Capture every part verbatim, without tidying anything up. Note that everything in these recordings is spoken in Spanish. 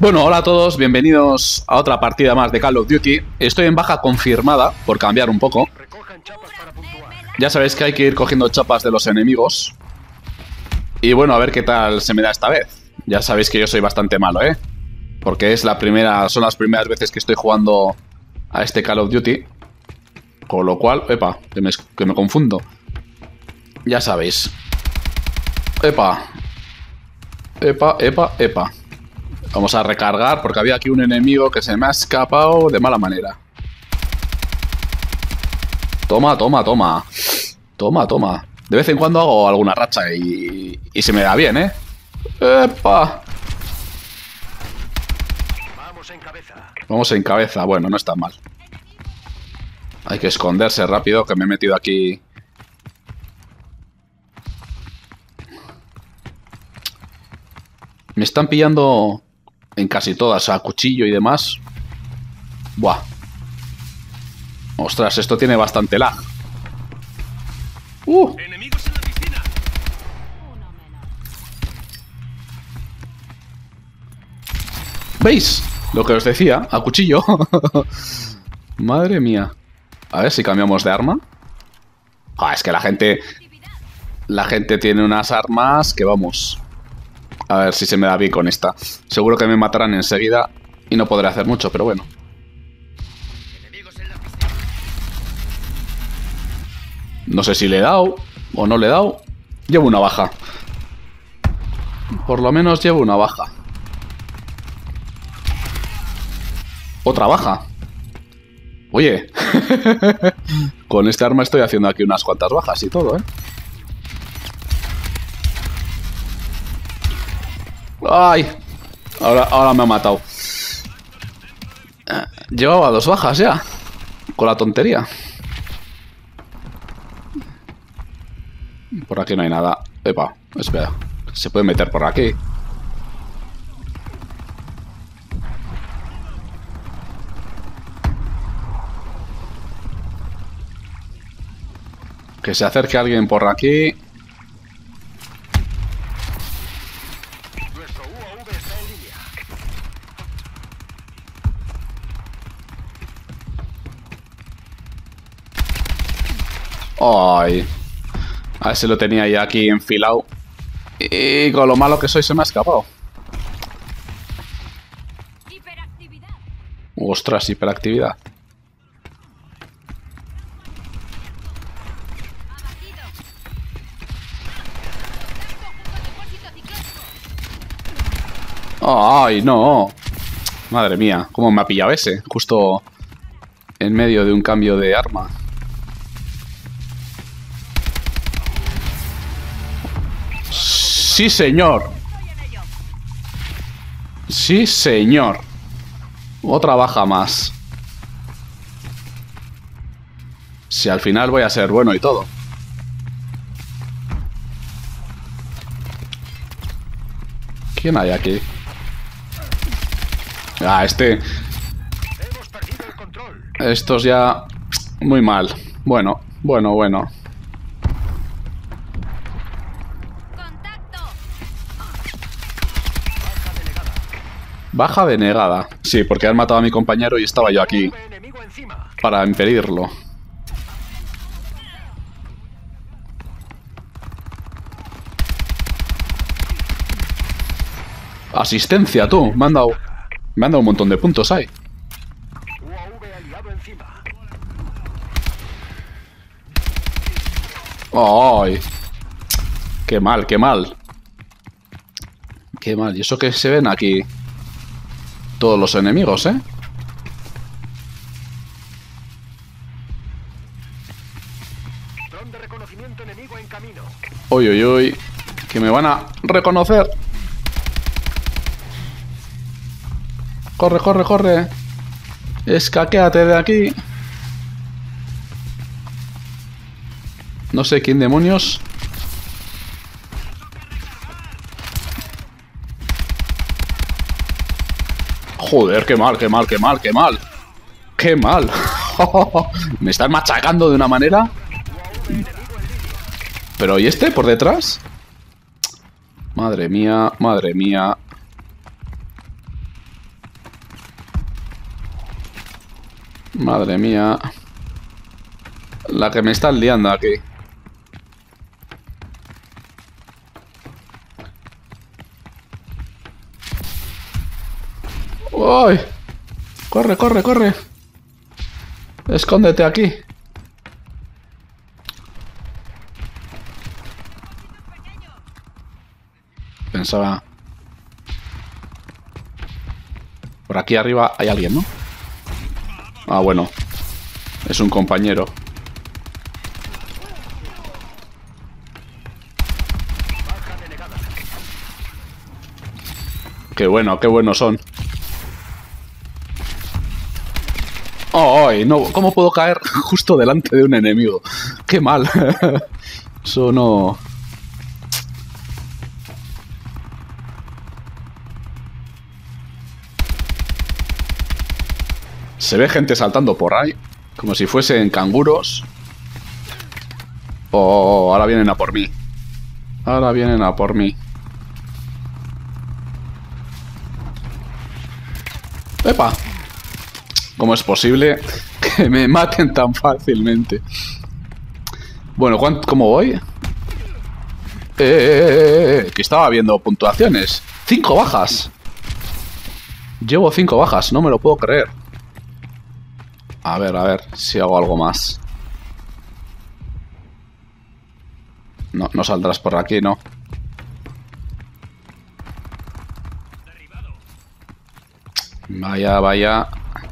Bueno, hola a todos, bienvenidos a otra partida más de Call of Duty. Estoy en baja confirmada, por cambiar un poco. Ya sabéis que hay que ir cogiendo chapas de los enemigos. Y bueno, a ver qué tal se me da esta vez. Ya sabéis que yo soy bastante malo, ¿eh? Porque es la primera, son las primeras veces que estoy jugando a este Call of Duty. Con lo cual, epa, que me, que me confundo. Ya sabéis. Epa. Epa, epa, epa. Vamos a recargar porque había aquí un enemigo que se me ha escapado de mala manera. Toma, toma, toma. Toma, toma. De vez en cuando hago alguna racha y, y se me da bien, ¿eh? ¡Epa! Vamos en cabeza. Vamos en cabeza. Bueno, no está mal. Hay que esconderse rápido, que me he metido aquí. Me están pillando en casi todas, a cuchillo y demás. Buah. Ostras, esto tiene bastante lag. Uh. Enemigos en la piscina. ¿Veis? Lo que os decía, a cuchillo. Madre mía. A ver si cambiamos de arma. Ah, es que la gente... La gente tiene unas armas que vamos... A ver si se me da bien con esta. Seguro que me matarán enseguida y no podré hacer mucho, pero bueno. Enemigos en la piscina. No sé si le he dado o no le he dado. Llevo una baja. Por lo menos llevo una baja. Otra baja. Oye. Con este arma estoy haciendo aquí unas cuantas bajas y todo, ¿eh? ¡Ay! Ahora, ahora me ha matado. Llevaba dos bajas ya. Con la tontería. Por aquí no hay nada. Epa, espera. Se puede meter por aquí. Que se acerque alguien por aquí. Nuestro U A V está en línea. Ay. A ver si lo tenía ya aquí enfilado. Y con lo malo que soy se me ha escapado. Hiperactividad. Ostras, hiperactividad. Ay, no. Madre mía, cómo me ha pillado ese. Justo en medio de un cambio de arma. Sí, señor. Sí, señor. Otra baja más. Si al final voy a ser bueno y todo. ¿Quién hay aquí? Ah, este... Hemos perdido el control. Estos ya... Muy mal. Bueno, bueno, bueno. Contacto. Baja delegada. Baja denegada. Sí, porque han matado a mi compañero y estaba yo aquí U A V enemigo encima. para impedirlo. Asistencia, tú. Me han dado... Me han dado un montón de puntos ahí. U A V aliado encima. ¡Ay! ¡Qué mal, qué mal! ¡Qué mal! Y eso que se ven aquí todos los enemigos, ¿eh? Dron de reconocimiento enemigo en camino. ¡Uy, uy, uy! ¡Que me van a reconocer! ¡Corre, corre, corre! ¡Escaquéate de aquí! No sé quién demonios... Joder, qué mal, qué mal, qué mal, qué mal. Qué mal. Me están machacando de una manera. Pero ¿y este por detrás? Madre mía, madre mía. Madre mía. La que me están liando aquí. ¡Uy! ¡Corre, corre, corre! Escóndete aquí. Pensaba... Por aquí arriba hay alguien, ¿no? Ah, bueno. Es un compañero. Qué bueno, qué buenos son. Oh, oh, no, ¿cómo puedo caer justo delante de un enemigo? Qué mal. Eso no... Se ve gente saltando por ahí, como si fuesen canguros. Oh, ahora vienen a por mí. Ahora vienen a por mí. ¡Epa! ¿Cómo es posible que me maten tan fácilmente? Bueno, ¿cómo voy? Eh, eh, eh, eh, que estaba viendo puntuaciones. ¡Cinco bajas! Llevo cinco bajas, no me lo puedo creer. A ver, a ver si hago algo más. No, no saldrás por aquí, ¿no? Vaya, vaya.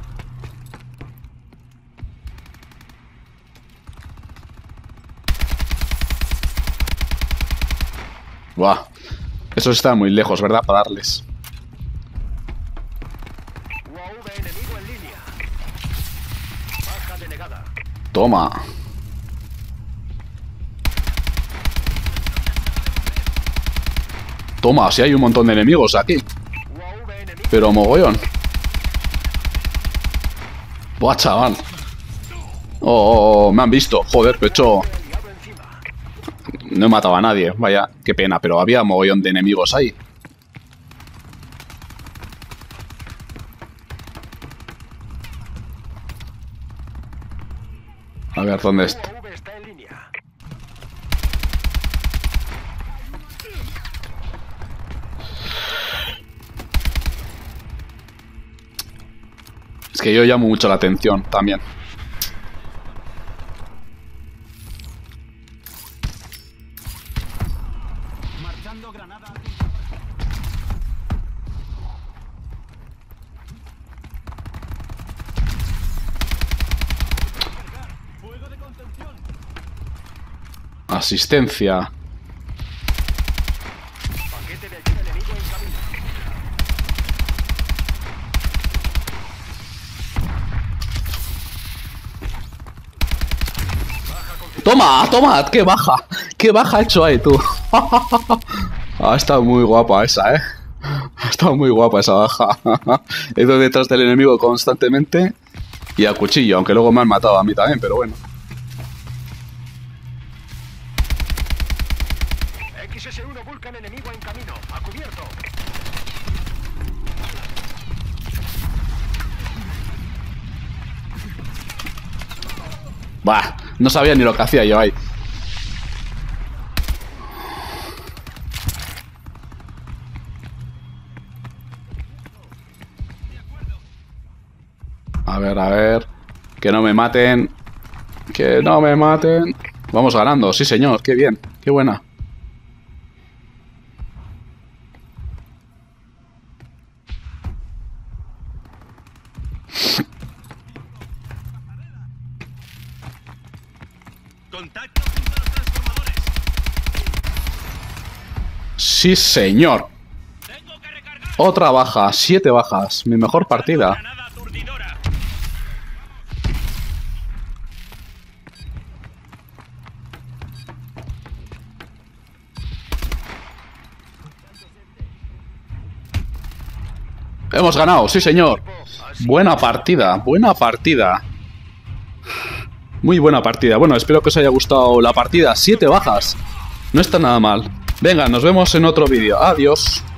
Buah. Esos están muy lejos, ¿verdad? Para darles. Toma. Toma, si hay un montón de enemigos aquí. Pero mogollón. Buah, chaval. Oh, oh, oh, me han visto. Joder, pecho. No he matado a nadie. Vaya, qué pena. Pero había mogollón de enemigos ahí. A ver, ¿dónde está? Es que yo llamo mucho la atención también. Marchando granada. Fuego de contención. Asistencia. Paquete de ayuda enemigo en camino. ¡Toma! ¡Toma! ¡Qué baja! ¡Qué baja ha hecho ahí, tú! Ha estado muy guapa esa, ¿eh? Ha estado muy guapa esa baja. He ido detrás del enemigo constantemente y a cuchillo, aunque luego me han matado a mí también, pero bueno. X S uno Vulcan enemigo en camino. A cubierto. Bah, no sabía ni lo que hacía yo ahí. A ver, a ver. Que no me maten. Que no me maten. Vamos ganando, sí señor, qué bien, qué buena. Contacto junto a los transformadores. Sí señor. Tengo que recargar. Otra baja, siete bajas. Mi mejor partida. Granada aturdidora. Hemos ganado, sí señor. Buena partida, buena partida. Muy buena partida. Bueno, espero que os haya gustado la partida. Siete bajas. No está nada mal. Venga, nos vemos en otro vídeo. Adiós.